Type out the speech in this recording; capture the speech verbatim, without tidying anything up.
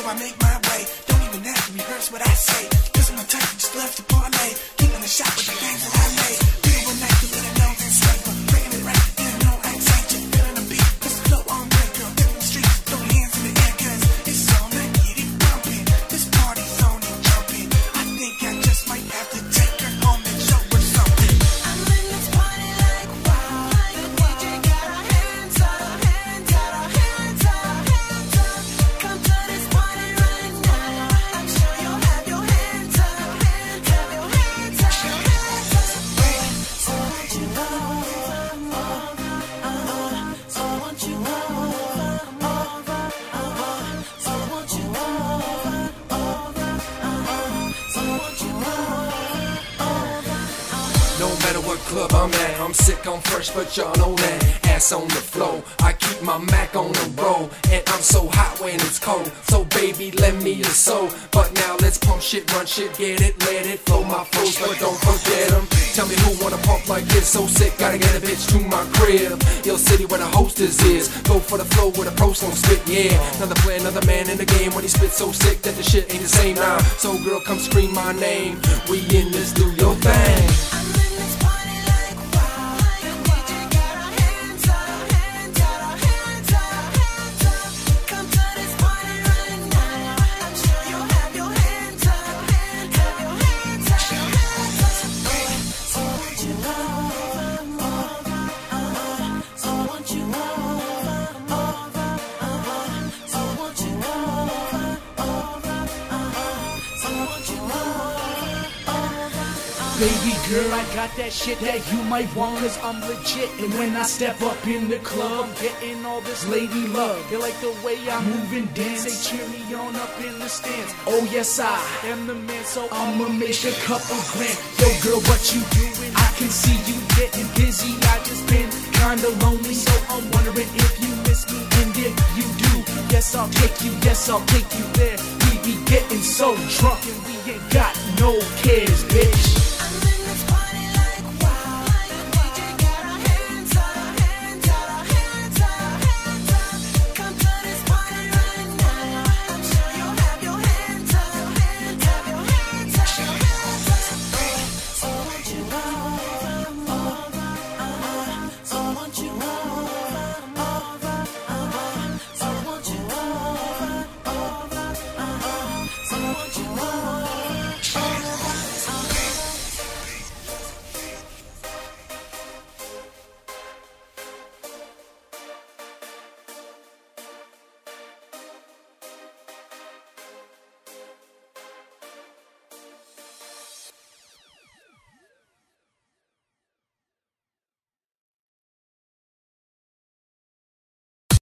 I make my way. Don't even have to rehearse what I say. This is my type, just love to parlay. Keeping the shot with the things that I lay. Do it one night to let it know that's safer. Bringing it right in, no anxiety. Feeling the beat, this is flow on break, girl. Get in the streets, throw your hands in the air, cause it's on and get it bumping. This party's on and jumping. I think I just might have to take her home and show her something. I'm in this party like wow. The D J got our hands up, hands up, hands up, hands up. Come to this party right now. I'm sure you'll have your hands up, hands up, your hands up, your hands up. So won't you over, over, so won't you over, over, over, so won't you over, over, over, so won't you over, over. No matter what club I'm at, I'm sick, I'm fresh, but y'all know that. Ass on the floor, I keep my Mac on the roll, and I'm so hot when it's cold. So baby, lend me your soul. But now let's pump shit, run shit, get it, let it flow. My flows, but don't forget them. Tell me who wanna pump like this, so sick, gotta get a bitch to my crib. Yo city where the hostess is, go for the flow where the pros don't spit, yeah. Another player, another man in the game, when he spits so sick that the shit ain't the same now. So girl, come scream my name, we in this, do your thing. I'm in this party like wow. The D J got our hands up, hands up, hands up, hands up. Come to this party right now. I'm sure you'll have your hands up, hands up, your hands up, your hands up. So won't you over, over, over, so won't you over, over, over, so won't you over, over, over, so won't you over, over. Baby girl, I got that shit that you might want, cause I'm legit. And when I step up in the club, I'm getting all this lady love. They like the way I move and dance, they cheer me on up in the stands. Oh yes, I am the man, so I'ma make a couple grand. Yo girl, what you doing? I can see you getting busy. I just been kinda lonely, so I'm wondering if you miss me. And if you do, yes I'll take you, yes I'll take you there. We be getting so drunk and we ain't got no cares, bitch.